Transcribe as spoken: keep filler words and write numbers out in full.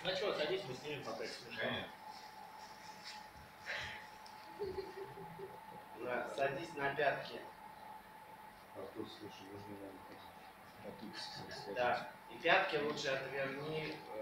Ну что, садись, мы снимем пока смешно. Да, садись на пятки. Артур, слушай, нужно нам... Да, и пятки лучше отверни.